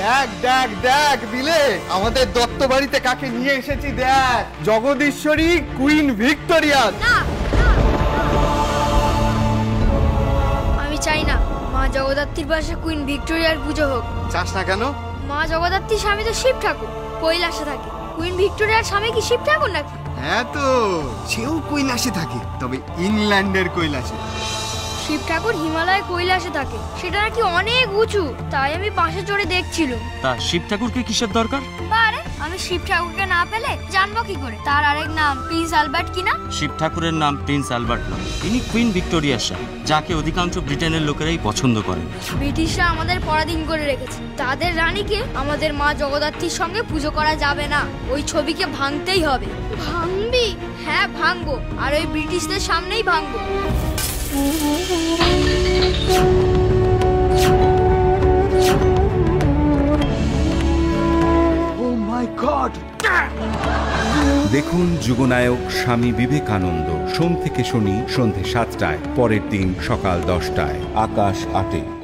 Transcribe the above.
দেখ দেখ দেখ বিলে, আমাদের দত্ত বাড়িতে কাকে নিয়ে এসেছি দেখ, জগদীশ্বরী কুইন ভিক্টোরিয়া। আমি চাই না মা জগদ্ধাত্রীর পাশে কুইন ভিক্টোরিয়ার পুজো হোক। চাস না কেন? মা জগদ্ধাত্রীর স্বামী তো শিব ঠাকুর, কৈলাসে থাকে। কুইন ভিক্টোরিয়ার স্বামী কি শিব ঠাকুর নাকি? হ্যাঁ তো, সেও কৈলাসে থাকে, তবে ইংল্যান্ডের কৈলাসে। শিব ঠাকুর হিমালয় কৈলাসে থাকে, সেটা নাকি অনেক উঁচু, তাই আমি পাশে চড়ে দেখছিলাম। তা শিব ঠাকুরকে কিসের দরকার? বারে, আমি শিব ঠাকুরকে না পেলে জানবো কি করে তার আরেক নাম প্রিন্স আলবার্ট কিনা? শিব ঠাকুরের নাম প্রিন্স আলবার্ট না, তিনি কুইন ভিক্টোরিয়ার স্বামী, যাকে অধিকাংশ ব্রিটেনের লোকেরাই পছন্দ করেন। ব্রিটিশরা আমাদের পরাধীন করে রেখেছে, তাদের রানীকে আমাদের মা জগদ্ধাত্রীর সঙ্গে পুজো করা যাবে না, ওই ছবিকে ভাঙতেই হবে। ভাঙবি? হ্যাঁ ভাঙবো, আর ওই ব্রিটিশদের সামনেই ভাঙবো। দেখুন যুগনায়ক স্বামী বিবেকানন্দ সোম থেকে শনি সন্ধে 7টায়, পরের দিন সকাল 10টায় আকাশ 8-এ।